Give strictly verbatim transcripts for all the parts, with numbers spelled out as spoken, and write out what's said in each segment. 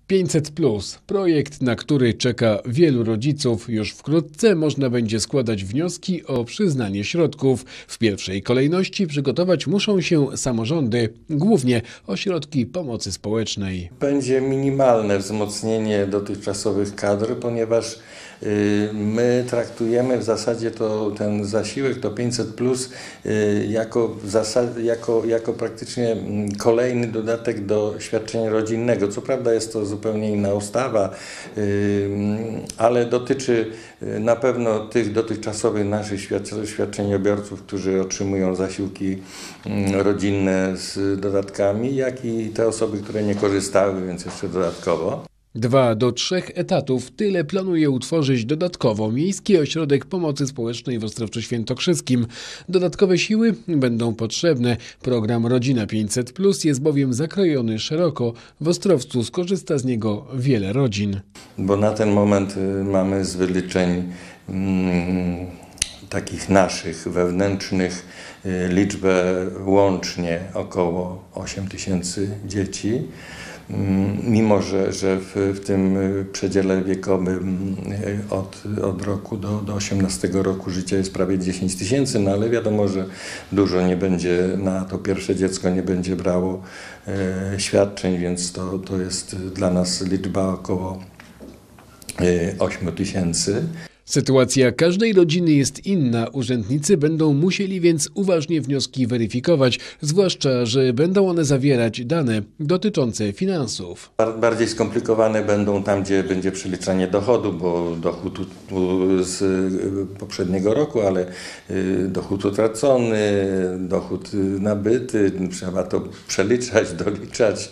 pięćset plus. Projekt, na który czeka wielu rodziców. Już wkrótce można będzie składać wnioski o przyznanie środków. W pierwszej kolejności przygotować muszą się samorządy, głównie ośrodki pomocy społecznej. Będzie minimalne wzmocnienie dotychczasowych kadr, ponieważ my traktujemy w zasadzie to, ten zasiłek, to pięćset plus, jako, zasad, jako, jako praktycznie kolejny dodatek do świadczenia rodzinnego. Co prawda jest to zupełnie inna ustawa, ale dotyczy na pewno tych dotychczasowych naszych świadczeniobiorców, którzy otrzymują zasiłki rodzinne z dodatkami, jak i te osoby, które nie korzystały, więc jeszcze dodatkowo. Dwa do trzech etatów, tyle planuje utworzyć dodatkowo Miejski Ośrodek Pomocy Społecznej w Ostrowcu Świętokrzyskim. Dodatkowe siły będą potrzebne. Program Rodzina pięćset plus jest bowiem zakrojony szeroko. W Ostrowcu skorzysta z niego wiele rodzin. Bo na ten moment mamy z wyliczeń mm, takich naszych, wewnętrznych, liczbę łącznie około osiem tysięcy dzieci. Mimo, że, że w, w tym przedziale wiekowym od, od roku do, do osiemnastego roku życia jest prawie dziesięć tysięcy, no ale wiadomo, że dużo nie będzie, na to pierwsze dziecko nie będzie brało e, świadczeń, więc to, to jest dla nas liczba około e, ośmiu tysięcy. Sytuacja każdej rodziny jest inna. Urzędnicy będą musieli więc uważnie wnioski weryfikować, zwłaszcza że będą one zawierać dane dotyczące finansów. Bardziej skomplikowane będą tam, gdzie będzie przeliczanie dochodu, bo dochód z poprzedniego roku, ale dochód utracony, dochód nabyty, trzeba to przeliczać, doliczać.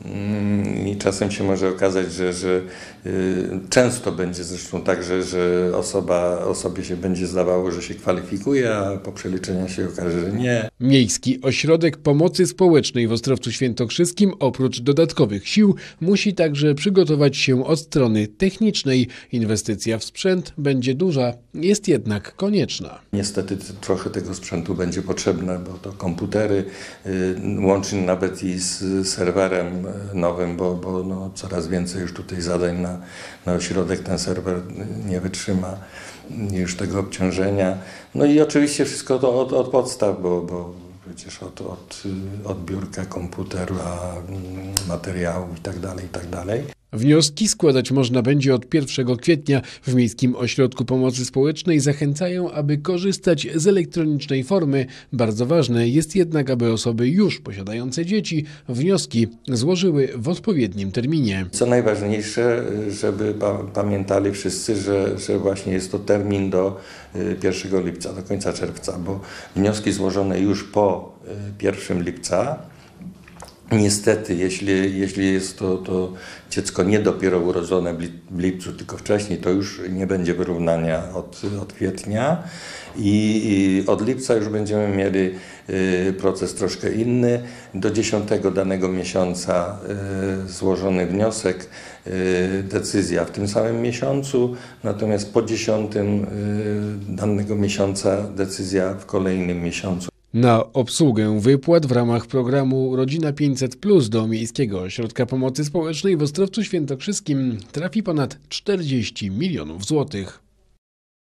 I czasem się może okazać, że, że często będzie zresztą tak, że, że osoba, osobie się będzie zdawało, że się kwalifikuje, a po przeliczeniu się okaże, że nie. Miejski Ośrodek Pomocy Społecznej w Ostrowcu Świętokrzyskim oprócz dodatkowych sił musi także przygotować się od strony technicznej. Inwestycja w sprzęt będzie duża, jest jednak konieczna. Niestety trochę tego sprzętu będzie potrzebne, bo to komputery, łącznie nawet i z serwerem nowym, bo, bo no, coraz więcej już tutaj zadań na, na ośrodek, ten serwer nie wytrzyma już tego obciążenia. No i oczywiście wszystko to od, od podstaw, bo, bo przecież od, od, od biurka, komputera, materiałów itd., itd. Wnioski składać można będzie od pierwszego kwietnia. W Miejskim Ośrodku Pomocy Społecznej zachęcają, aby korzystać z elektronicznej formy. Bardzo ważne jest jednak, aby osoby już posiadające dzieci wnioski złożyły w odpowiednim terminie. Co najważniejsze, żeby pamiętali wszyscy, że, że właśnie jest to termin do pierwszego lipca, do końca czerwca, bo wnioski złożone już po pierwszego lipca, niestety, jeśli, jeśli jest to, to dziecko nie dopiero urodzone w lipcu, tylko wcześniej, to już nie będzie wyrównania od, od kwietnia i, i od lipca już będziemy mieli y, proces troszkę inny. Do dziesiątego danego miesiąca y, złożony wniosek, y, decyzja w tym samym miesiącu, natomiast po dziesiątym y, danego miesiąca decyzja w kolejnym miesiącu. Na obsługę wypłat w ramach programu Rodzina pięćset plus do Miejskiego Ośrodka Pomocy Społecznej w Ostrowcu Świętokrzyskim trafi ponad czterdzieści milionów złotych.